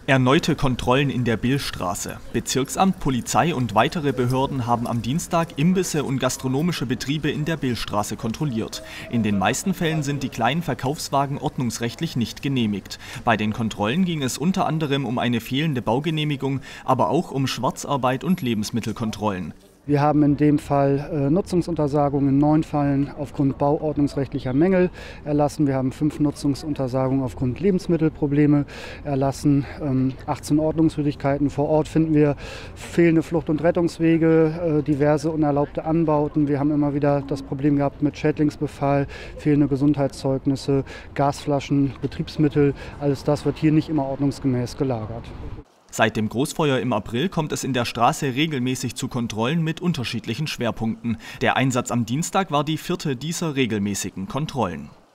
Erneute Kontrollen in der Billstraße. Bezirksamt, Polizei und weitere Behörden haben am Dienstag Imbisse und gastronomische Betriebe in der Billstraße kontrolliert. In den meisten Fällen sind die kleinen Verkaufswagen ordnungsrechtlich nicht genehmigt. Bei den Kontrollen ging es unter anderem um eine fehlende Baugenehmigung, aber auch um Schwarzarbeit und Lebensmittelkontrollen. Wir haben in dem Fall Nutzungsuntersagungen in 9 Fällen aufgrund bauordnungsrechtlicher Mängel erlassen. Wir haben 5 Nutzungsuntersagungen aufgrund Lebensmittelprobleme erlassen. 18 Ordnungswidrigkeiten. Vor Ort finden wir fehlende Flucht- und Rettungswege, diverse unerlaubte Anbauten. Wir haben immer wieder das Problem gehabt mit Schädlingsbefall, fehlende Gesundheitszeugnisse, Gasflaschen, Betriebsmittel. Alles das wird hier nicht immer ordnungsgemäß gelagert. Seit dem Großfeuer im April kommt es in der Straße regelmäßig zu Kontrollen mit unterschiedlichen Schwerpunkten. Der Einsatz am Dienstag war die 4. dieser regelmäßigen Kontrollen.